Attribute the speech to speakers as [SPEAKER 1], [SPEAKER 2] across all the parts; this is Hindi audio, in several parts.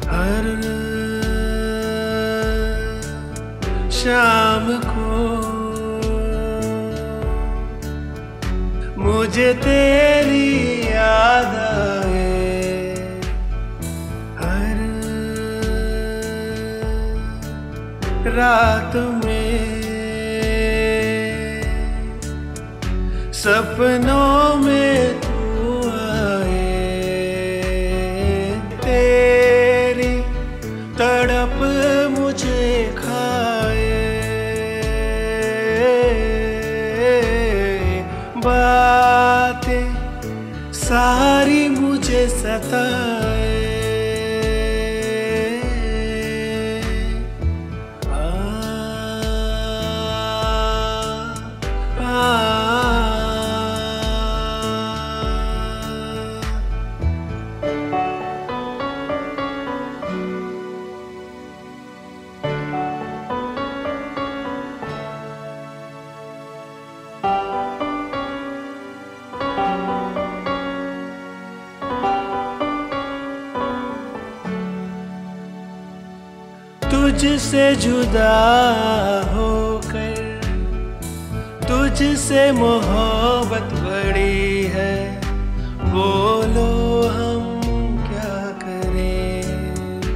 [SPEAKER 1] हर शाम को मुझे तेरी याद आए, हर रात में सपनों में तू आए, तेरी तड़प मुझे खाए, बातें सारी मुझे सताए। तुझसे जुदा होकर तुझसे मोहब्बत बड़ी है, बोलो हम क्या करें।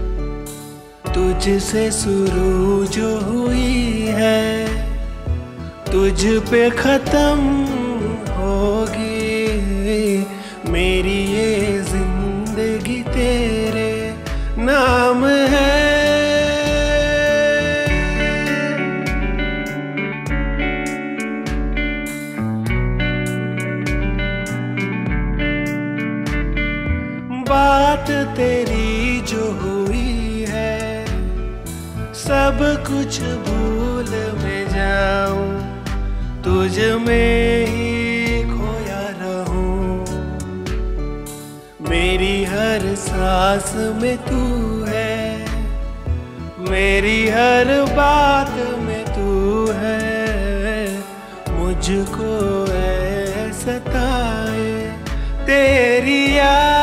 [SPEAKER 1] तुझसे शुरू जो हुई है तुझ पे खत्म होगी, मेरी ये जिंदगी तेरे नाम है। बात तेरी जो हुई है सब कुछ भूल में जाऊं, तुझ में ही खोया रहूं। मेरी हर सांस में तू है, मेरी हर बात में तू है। मुझको ऐ सताए तेरी याद